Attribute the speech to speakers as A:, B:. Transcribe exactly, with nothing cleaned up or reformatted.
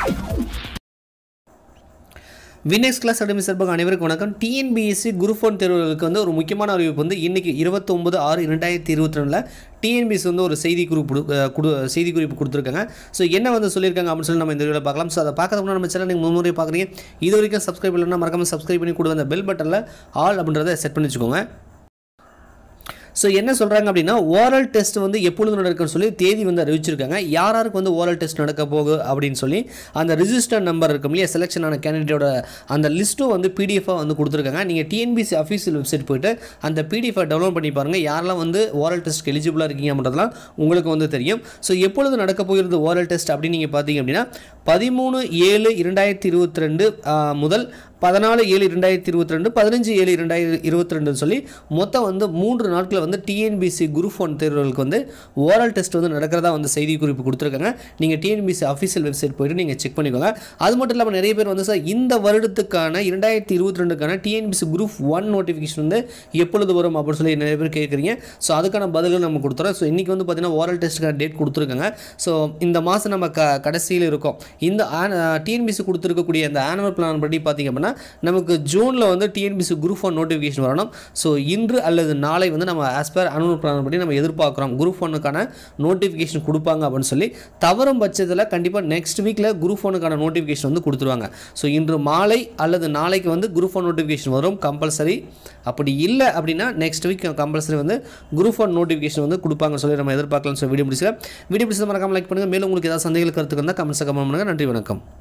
A: Winxclass Academy சார்பாக அனைவருக்கும் வணக்கம். T N P S C group one தேர்வுகளுக்கு வந்து ஒரு முக்கியமான அறிவிப்பு வந்து இன்னைக்கு இருபத்தி ஒன்பது ஆறு இரண்டாயிரத்தி இருபத்தி ரெண்டு ல T N P S C வந்து ஒரு செய்தி குறிப்பு செய்தி குறிப்பு கொடுத்திருக்காங்க. சோ என்ன வந்து சொல்லிருக்காங்க அப்படினு சொல்லி நம்ம இந்த வீடியோல பார்க்கலாம். சோ அத பார்க்கிறதுக்கு முன்னாடி நம்ம சேனலை நீங்க முன்முறை பார்க்கறீங்க. இது வரைக்கும் சப்ஸ்கிரைப் பண்ணலனா மறக்காம சப்ஸ்கிரைப் பண்ணி கூட அந்த பெல் பட்டன்ல ஆல் அப்படிங்கறத செட் பண்ணி வெச்சுக்கோங்க. So என்ன சொல்றாங்க அப்படினா oral test வந்து எப்பொழுது நடக்கும்னு சொல்லி தேதி வந்து அறிவிச்சிருக்காங்க. யார் யாருக்கு வந்து oral test நடக்க போகுது அப்படினு சொல்லி அந்த ரெஜிஸ்டர் நம்பர் இருக்கும்லையா செலக்ஷன் ஆன கேண்டிடேட்டோட அந்த லிஸ்ட் வந்து P D F ஆ வந்து கொடுத்திருக்காங்க. நீங்க T N P S C official website போய்ட்டு அந்த P D F ஆ டவுன்லோட் பண்ணி பாருங்க. யாரெல்லாம் வந்து oral test எலிஜிபிளா இருக்கீங்க அப்படின்றதெல்லாம் உங்களுக்கு வந்து தெரியும். சோ எப்பொழுது நடக்க போகிறது oral test அப்படி நீங்க பாத்தீங்க அப்படினா பதிமூன்று ஏழு இரண்டாயிரத்தி இருபத்தி ரெண்டு முதல் பதினான்கு ஏழு இரண்டாயிரத்தி இருபத்தி ரெண்டு பதினைந்து ஏழு இரண்டாயிரத்தி இருபத்தி ரெண்டு சொல்லி மொத்தம் வந்து மூன்று நாட்கள் வந்து T N P S C group one தேர்வுகளுக்கு வந்து ஓரல் டெஸ்ட் வந்து நடக்கிறதா வந்து செய்தி குறிப்பு கொடுத்திருக்காங்க. நீங்க T N P S C official website போய்ட்டு நீங்க செக் பண்ணிக்கோங்க. அது மட்டும் இல்லாம நிறைய பேர் வந்து சார் இந்த வருடத்துக்கான இரண்டாயிரத்தி இருபத்தி ரெண்டு க்கான T N P S C group one notification வந்து எப்பொழுது வரும் அப்படி சொல்லி நிறைய பேர் கேக்குறீங்க. சோ அதுக்கான பதில்கள் நம்ம கொடுத்துறோம். சோ இன்னைக்கு வந்து பாத்தீங்கன்னா ஓரல் டெஸ்ட்க்கான டேட் கொடுத்திருக்காங்க. சோ இந்த மாசம் நம்ம கடைசியில இருக்கோம். இந்த T N P S C கொடுத்திருக்க கூடிய அந்த ஆனுவல் பிளான் படி பாத்தீங்க அப்படினா நமக்கு ஜூன்ல வந்து T N P S C group one notification வரணும். சோ இன்று அல்லது நாளை வந்து நம்ம as per ஆனுவல் பிளான் படி நம்ம எதிர்பார்க்கிறோம் குரூப் ஒன் க்கான நோட்டிஃபிகேஷன் கொடுப்பாங்க அப்படினு சொல்லி தவறும் பட்சத்துல கண்டிப்பா நெக்ஸ்ட் வீக்ல குரூப் ஒன் க்கான நோட்டிஃபிகேஷன் வந்து கொடுத்துருவாங்க. சோ இன்று மாலை அல்லது நாளைக்கு வந்து குரூப் ஒன் நோட்டிஃபிகேஷன் வரும் கம்பல்சரி. அப்படி இல்ல அப்படினா நெக்ஸ்ட் வீக் கம்பல்சரி வந்து குரூப் ஒன் நோட்டிஃபிகேஷன் வந்து கொடுப்பாங்க சொல்லி நம்ம எதிர்பார்க்கலாம். சோ வீடியோ முடிச்சல வீடியோ பிடிச்சா மறக்காம லைக் பண்ணுங்க. மேலும் உங்களுக்கு ஏதாவது சந்தேகங்கள் கருத்துக்கள் இருந்தா கமெண்ட்ஸ்ல கமெண்ட் பண்ணுங்க. நன்றி வணக்கம்.